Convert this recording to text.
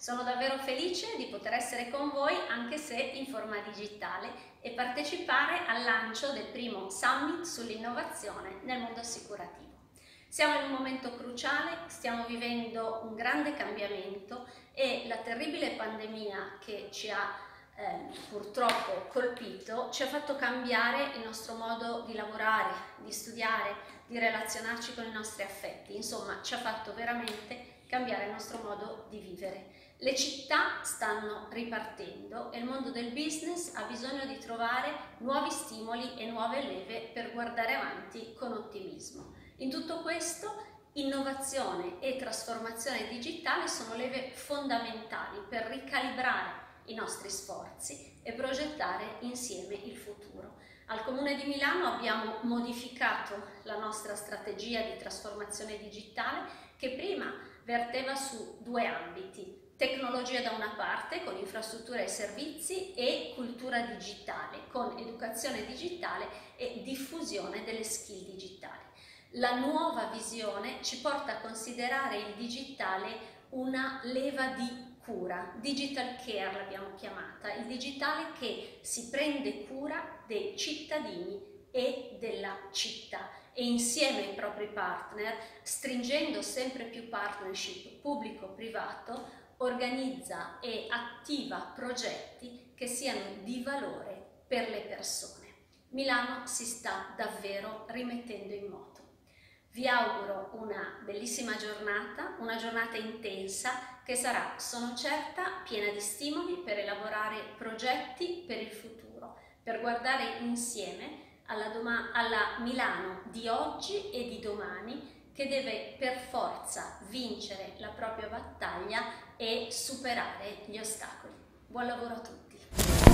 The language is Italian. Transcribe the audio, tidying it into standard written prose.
Sono davvero felice di poter essere con voi anche se in forma digitale e partecipare al lancio del primo Summit sull'innovazione nel mondo assicurativo. Siamo in un momento cruciale, stiamo vivendo un grande cambiamento e la terribile pandemia che ci ha purtroppo colpito ci ha fatto cambiare il nostro modo di lavorare, di studiare, di relazionarci con i nostri affetti, insomma ci ha fatto veramente cambiare il nostro modo di vivere. Le città stanno ripartendo e il mondo del business ha bisogno di trovare nuovi stimoli e nuove leve per guardare avanti con ottimismo. In tutto questo, innovazione e trasformazione digitale sono leve fondamentali per ricalibrare i nostri sforzi e progettare insieme il futuro. Al Comune di Milano abbiamo modificato la nostra strategia di trasformazione digitale che prima verteva su due ambiti: tecnologia da una parte con infrastrutture e servizi e cultura digitale con educazione digitale e diffusione delle skill digitali. La nuova visione ci porta a considerare il digitale una leva di cura, digital care l'abbiamo chiamata, il digitale che si prende cura dei cittadini e della città e insieme ai propri partner, stringendo sempre più partnership pubblico-privato, organizza e attiva progetti che siano di valore per le persone. Milano si sta davvero rimettendo in moto. Vi auguro una bellissima giornata, una giornata intensa che sarà, sono certa, piena di stimoli per elaborare progetti per il futuro, per guardare insieme alla Milano di oggi e di domani che deve per forza vincere la propria battaglia e superare gli ostacoli. Buon lavoro a tutti!